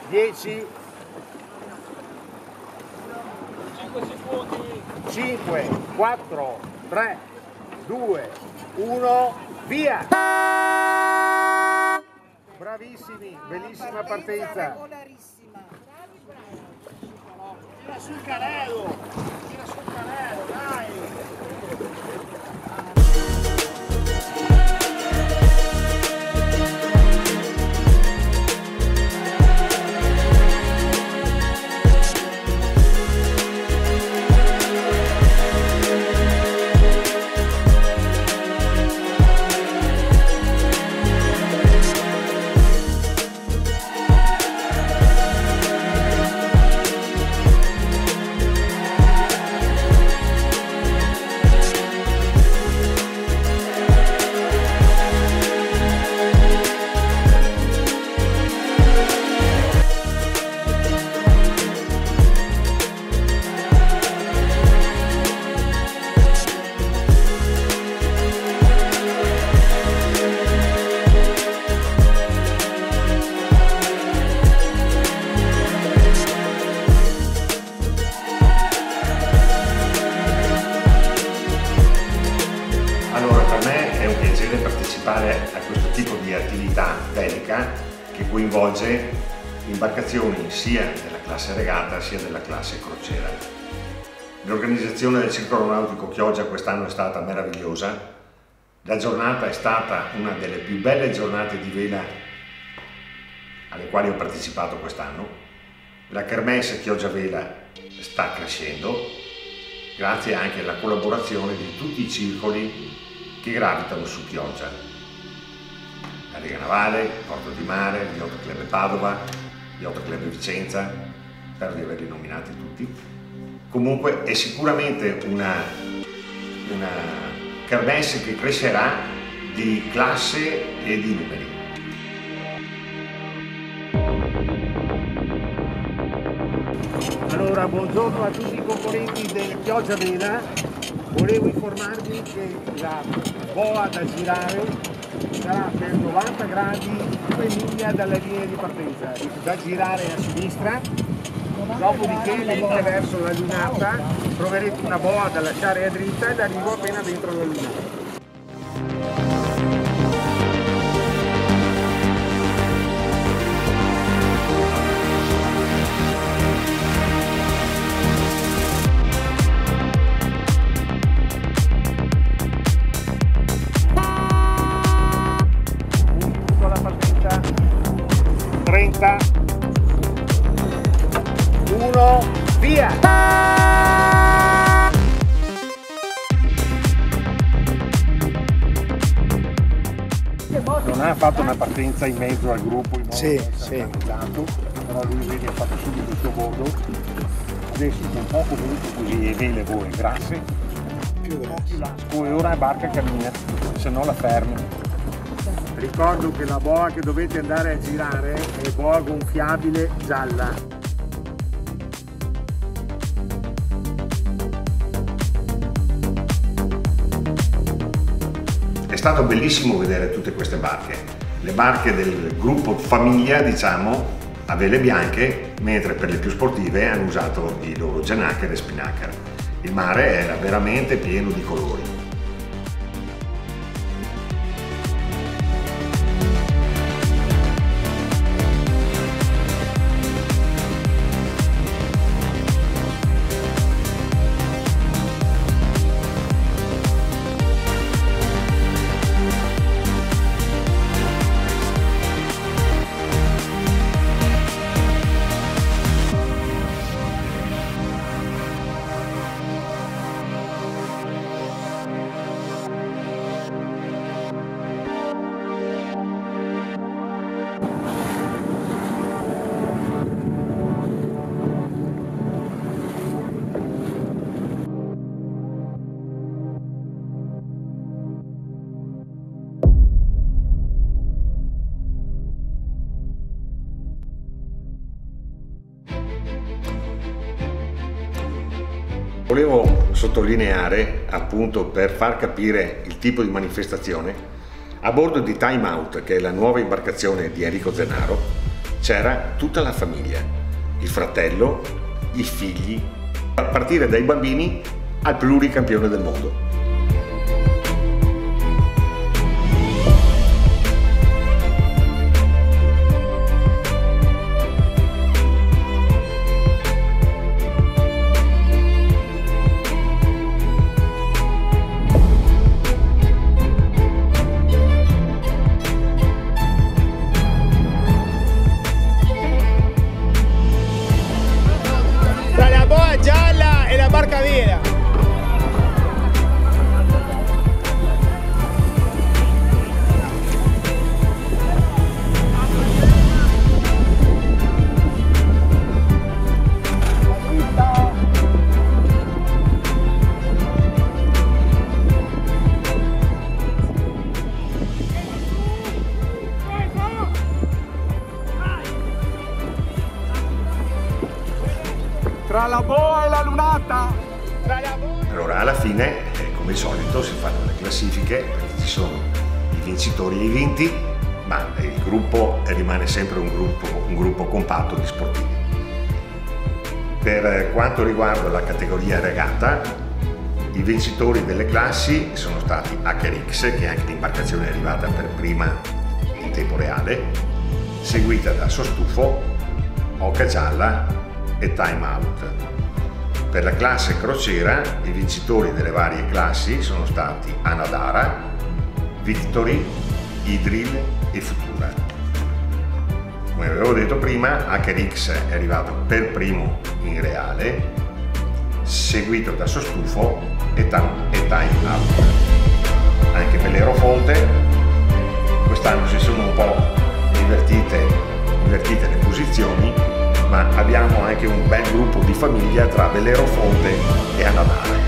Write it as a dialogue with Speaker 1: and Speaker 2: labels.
Speaker 1: 10,
Speaker 2: 5 secondi.
Speaker 1: 5, 4, 3, 2, 1, via! Bravissimi, bellissima partenza.
Speaker 3: Regolarissima.
Speaker 1: Tira sul carrello, dai!
Speaker 4: Partecipare a questo tipo di attività bellica che coinvolge imbarcazioni sia della classe regata sia della classe crociera. L'organizzazione del Circolo Nautico Chioggia quest'anno è stata meravigliosa, la giornata è stata una delle più belle giornate di vela alle quali ho partecipato quest'anno. La Kermesse Chioggia Vela sta crescendo grazie anche alla collaborazione di tutti i circoli che gravitano su Chioggia. La Lega Navale, il Porto di Mare, gli Yacht Club Padova, gli Yacht Club Vicenza, spero di averli nominati tutti. Comunque è sicuramente una kermesse che crescerà di classe e di numeri.
Speaker 1: Allora, buongiorno a tutti i componenti del Chioggia Vela. Volevo informarvi che la boa da girare sarà per 90 gradi 2 miglia dalla linea di partenza, da girare a sinistra, dopodiché venite verso la lunata, troverete una boa da lasciare a dritta ed arrivo appena dentro la lunata. Via! Non ha fatto una partenza in mezzo al gruppo in modo organizzato, però lui vedi ha fatto subito il suo bordo. Adesso con poco venuto così e vele voi grasse, più lasco e ora la barca cammina, se no la fermi. Ricordo che la boa che dovete andare a girare è boa gonfiabile gialla.
Speaker 4: È stato bellissimo vedere tutte queste barche, le barche del gruppo famiglia, diciamo, a vele bianche, mentre per le più sportive hanno usato i loro Janaker e Spinnaker. Il mare era veramente pieno di colori. Volevo sottolineare, appunto per far capire il tipo di manifestazione, a bordo di Time Out, che è la nuova imbarcazione di Enrico Zennaro, c'era tutta la famiglia, il fratello, i figli, a partire dai bambini al pluricampione del mondo.
Speaker 2: Tra la boa gialla e la barca vera. Tra la boa e la lunata. Tra la boa.
Speaker 4: Allora alla fine, come al solito, si fanno le classifiche perché ci sono i vincitori e i vinti, ma il gruppo rimane sempre un gruppo compatto di sportivi. Per quanto riguarda la categoria regata, i vincitori delle classi sono stati HRX, che è anche l'imbarcazione è arrivata per prima in tempo reale, seguita da Sostufo, Oca Gialla e Time Out. Per la classe crociera i vincitori delle varie classi sono stati Anadara, Victory, Idril e Futura. Come avevo detto prima, HRX è arrivato per primo in reale, seguito da Sostufo e Time Out. Anche per l'Aerofonte quest'anno si sono un po' invertite le posizioni, ma abbiamo anche un bel gruppo di famiglia tra Bellerofonte e Anadara.